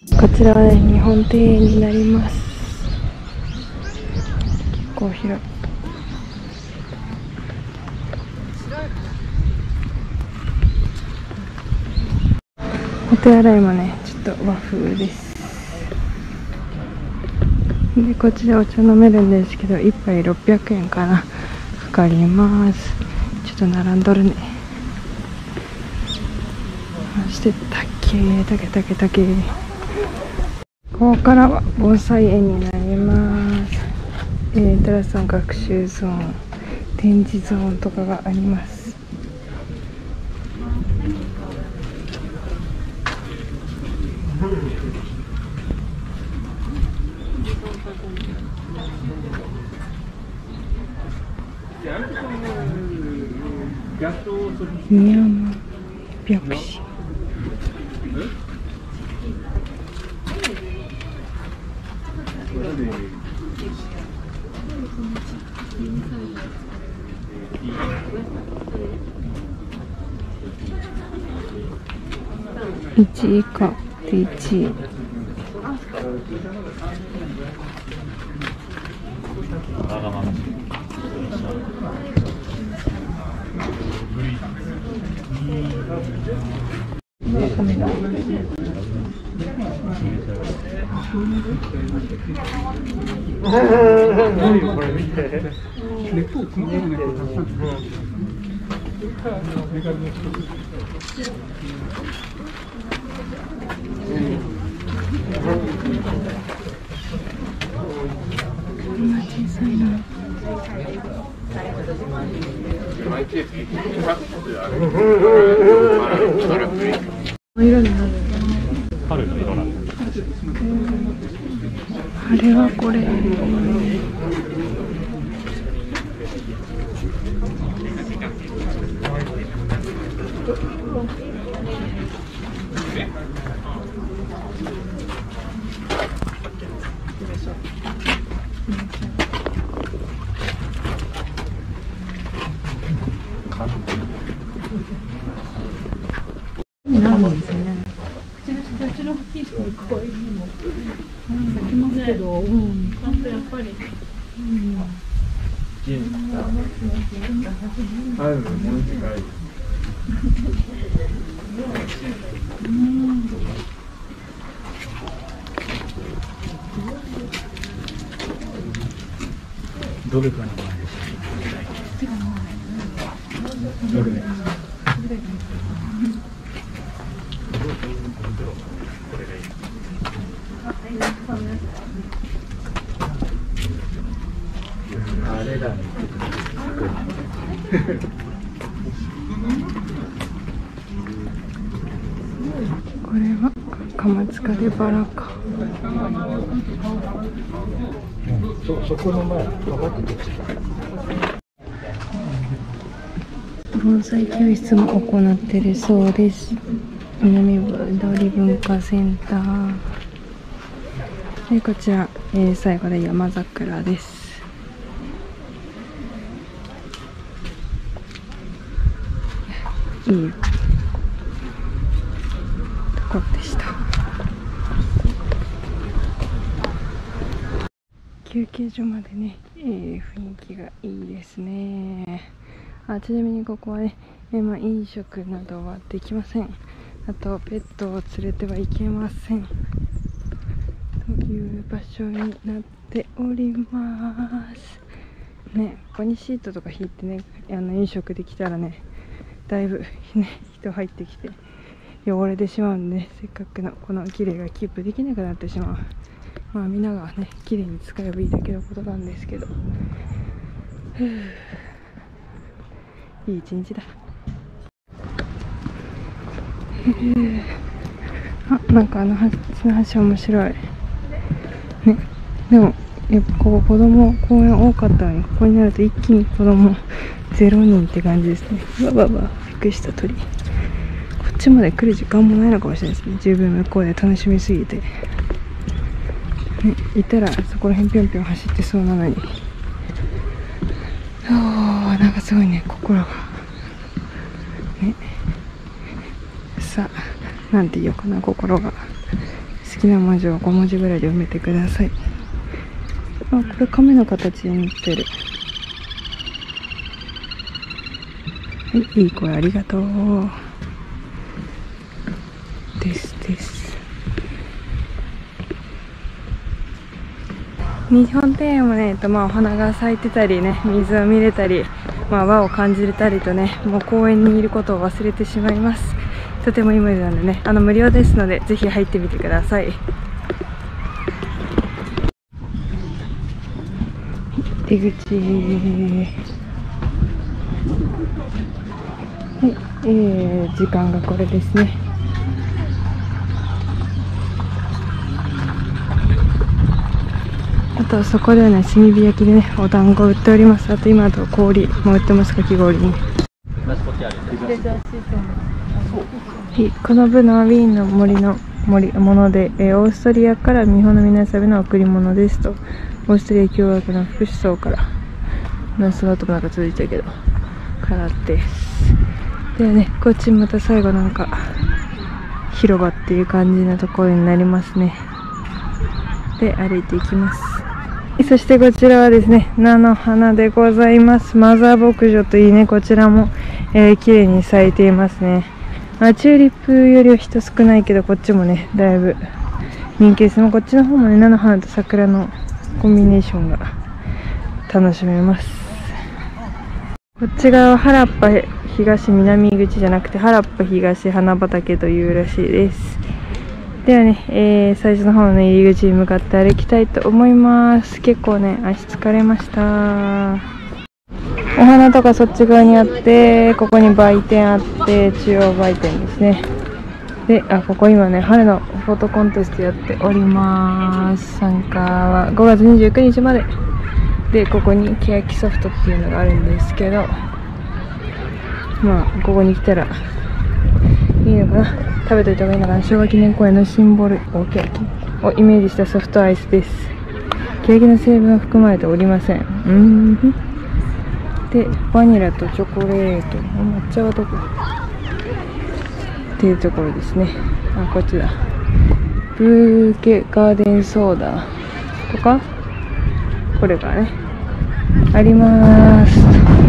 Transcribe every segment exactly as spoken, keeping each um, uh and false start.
こちらはね、日本庭園になります。結構広い。お手洗いもね、ちょっと和風です。で、こっちでお茶飲めるんですけど、いっぱいろっぴゃくえんかな、かかります。ちょっと並んどるね。そして、たけー、たけたけたけー。ここからは盆栽園になります。えー、寺さん学習ゾーン、展示ゾーンとかがあります。宮間白紙。いち以下でいちい。色になる。春の色なんだ。あれはこれ。なんですね。うちの大きい人にこういうのも咲きますけど、うん、ちゃんとやっぱり、うん、あるのもう一回。どれかの前でしょ。どれ？あれだね。これはカマツカデバラか。そ、そこの前、盆栽教室も行ってるそうです。南通り文化センター。で、こちら、えー、最後で山桜です。いいところでした。休憩所までね、えー、雰囲気がいいですね。あ、ちなみにここはね、えーまあ、飲食などはできません。あとペットを連れてはいけませんという場所になっておりますね。ここにシートとか引いてね、あの飲食できたらね、だいぶね人入ってきて汚れてしまうんで、ね、せっかくのこの綺麗がキープできなくなってしまう。まあみんながね綺麗に使えばいいだけのことなんですけど、ふういい一日だ。あ、なんかあの橋面白いね。でもやっぱここ子供公園多かったのに、ここになると一気に子供ゼロにんって感じですね。わわわ、びっくりした鳥。こっちまで来る時間もないのかもしれないですね。十分向こうで楽しみすぎて、ね、いたらそこら辺ぴょんぴょん走ってそうなのに。おー、なんかすごいね、心がね、さあなんて言おうかな、心が好きな文字をごもじぐらいで埋めてください。あ、これ亀の形になってる。はい、いい声ありがとう。ですです。日本庭園もね、えっとまあ、お花が咲いてたりね、水を見れたり、まあ、和を感じれたりとね、もう公園にいることを忘れてしまいます。とてもいい森なのでね、あの無料ですので、ぜひ入ってみてください。出口。はい、えー、時間がこれですね。あとそこではね、炭火焼きでね、お団子売っております。あと今あと氷も売ってます、かき氷に。はい、このブナはウィーンの森の森もので、えー、オーストリアから日本の皆様への贈り物ですと、オーストリア共和国の副首相から、まあ、その後もなんか続いてるけど、からです。でね、こっちまた最後なんか広場っていう感じのところになりますね。で、歩いていきます。そしてこちらはですね、菜の花でございます。マザー牧場といいね、こちらも、えー、綺麗に咲いていますね。まあ、チューリップよりは人少ないけど、こっちもね、だいぶ人気です。こっちの方もね、菜の花と桜のコンビネーションが楽しめます。こっち側は原っぱ東南口じゃなくて原っぱ東花畑というらしいです。ではね、えー、最初の方の入り口に向かって歩きたいと思います。結構ね、足疲れました。お花とかそっち側にあって、ここに売店あって、中央売店ですね。で、あ、ここ今ね、春のフォトコンテストやっております。参加はごがつにじゅうくにちまで。で、ここに欅ソフトっていうのがあるんですけど、まあ、ここに来たらいいのかな。食べといた方がいいのかな。昭和記念公園のシンボルをイメージしたソフトアイスです。欅の成分は含まれておりません。うーん。で、バニラとチョコレート。抹茶はどこっていうところですね。あ、こっちだ。ブーケガーデンソーダとか、これがね、あります。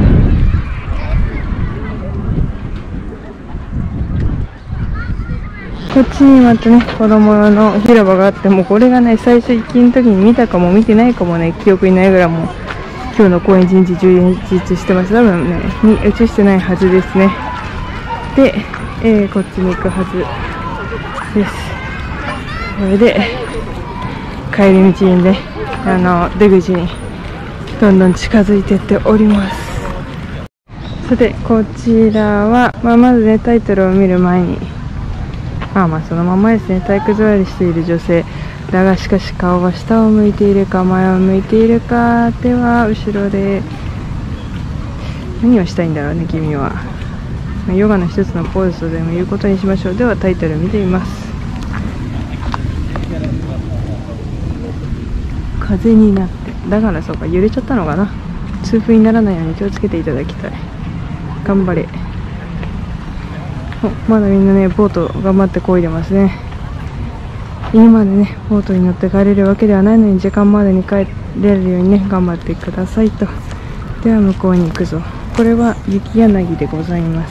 こっちにまたね、子供の広場があって、もうこれがね、最初行きの時に見たかも見てないかもね、記憶にないぐらいもう、今日の公演一日充実してます。多分ね、に映してないはずですね。で、えー、こっちに行くはずです。これで、帰り道にね、あの、出口にどんどん近づいていっております。さて、こちらは、まあ、まずね、タイトルを見る前に、まあまあそのままですね。体育座りしている女性だが、しかし顔は下を向いているか前を向いているか、手は後ろで、何をしたいんだろうね君は。ヨガの一つのポーズとでも言うことにしましょう。ではタイトル見てみます。風になって、だからそうか、揺れちゃったのかな。痛風にならないように気をつけていただきたい。頑張れ。まだみんなね、ボート頑張って漕いでますね。今までね、ボートに乗って帰れるわけではないのに、時間までに帰れるようにね、頑張ってくださいと。では向こうに行くぞ。これは雪柳でございます。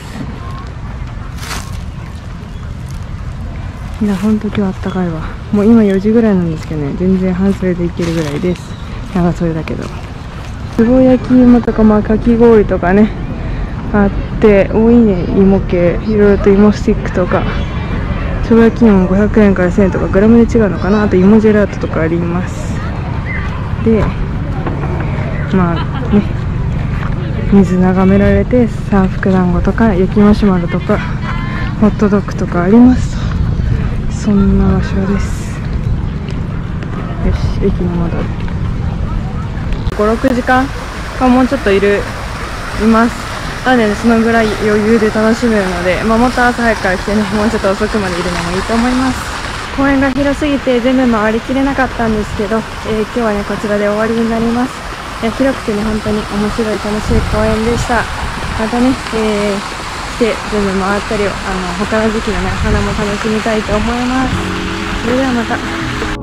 いや、ほんと今日あったかいわ。もう今よじぐらいなんですけどね、全然半袖でいけるぐらいです。長袖だけど。つぼ焼き芋とか、まあ、かき氷とかね、あって多いね。芋系いろいろと芋スティックとか、つぼ焼き芋もごひゃくえんからせんえんとかグラムで違うのかな。あと芋ジェラートとかあります。で、まあね、水眺められて、三福団子とか焼きマシュマロとかホットドッグとかありますと。そんな場所です。よし、駅に戻る。ごろくじかんかもうちょっといるいます。なので、そのぐらい余裕で楽しめるので、まあ、もっと朝早くから来てね、もうちょっと遅くまでいるのもいいと思います。公園が広すぎて全部回りきれなかったんですけど、えー、今日はね、こちらで終わりになります。えー、広くてね、本当に面白い楽しい公園でした。またね、えー、来て全部回ったり、あの他の時期のね、花も楽しみたいと思います。 それではまた。